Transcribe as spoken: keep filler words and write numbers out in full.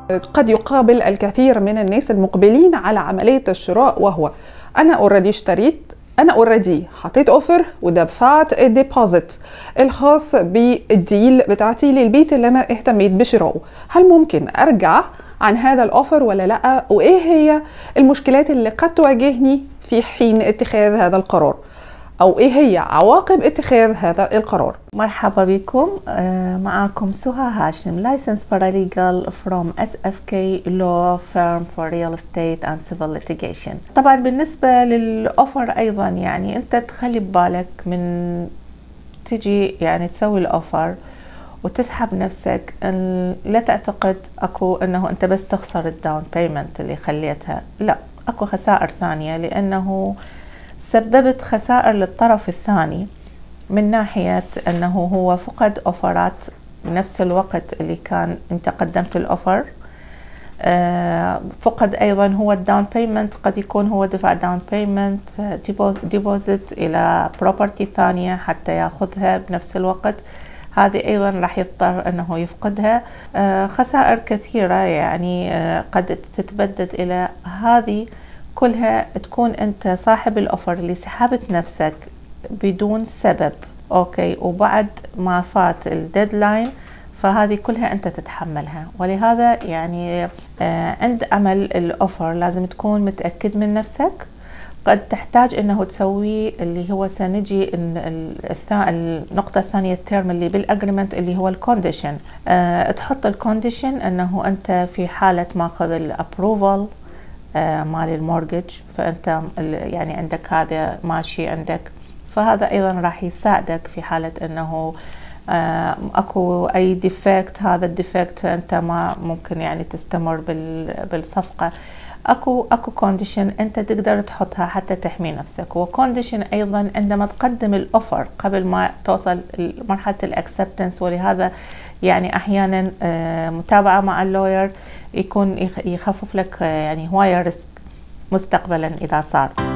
قد يقابل الكثير من الناس المقبلين على عملية الشراء، وهو أنا أوريدي اشتريت، أنا أوريدي حطيت أوفر ودفعت الديبوزيت الخاص بالديل بتاعتي للبيت اللي أنا اهتميت بشرائه، هل ممكن أرجع عن هذا الأوفر ولا لأ؟ وإيه هي المشكلات اللي قد تواجهني في حين اتخاذ هذا القرار؟ أو إيه هي عواقب اتخاذ هذا القرار؟ مرحبا بكم، معكم سهى هاشم، licensed paralegal from إس إف كي Law Firm for Real Estate and Civil Litigation. طبعا بالنسبة للأوفر أيضا يعني أنت تخلي ببالك من تجي يعني تسوي الأوفر وتسحب نفسك، لا تعتقد أكو أنه أنت بس تخسر الداون بيمنت اللي خليتها، لا، أكو خسائر ثانية، لأنه سببت خسائر للطرف الثاني من ناحية أنه هو فقد أوفرات بنفس الوقت اللي كان أنت قدمت الأوفر، آه فقد أيضا هو الداون بيمنت، قد يكون هو دفع داون بيمنت ديبوزيت إلى بروبرتي ثانية حتى يأخذها بنفس الوقت، هذه أيضا راح يضطر أنه يفقدها. آه خسائر كثيرة يعني آه قد تتبدد إلى هذه كلها، تكون أنت صاحب الأوفر اللي سحبت نفسك بدون سبب، أوكي، وبعد ما فات الديدلاين، فهذه كلها أنت تتحملها. ولهذا يعني آه عند عمل الأوفر لازم تكون متأكد من نفسك. قد تحتاج أنه تسوي اللي هو سنجي النقطة الثانية التيرم اللي بالأجريمنت اللي هو الكونديشن، آه تحط الكونديشن أنه أنت في حالة ماخذ الأبروفال آه مال المورجج، فأنت يعني عندك هذا ماشي عندك، فهذا أيضا راح يساعدك في حالة أنه آه أكو أي ديفكت، هذا الديفكت أنت ما ممكن يعني تستمر بالصفقة. أكو أكو كونديشن أنت تقدر تحطها حتى تحمي نفسك، وكونديشن أيضا عندما تقدم الأوفر قبل ما توصل مرحلة الأكسبتنس. ولهذا يعني أحيانا آه متابعة مع اللوير يكون يخفف لك آه يعني هواية ريسك مستقبلا إذا صار.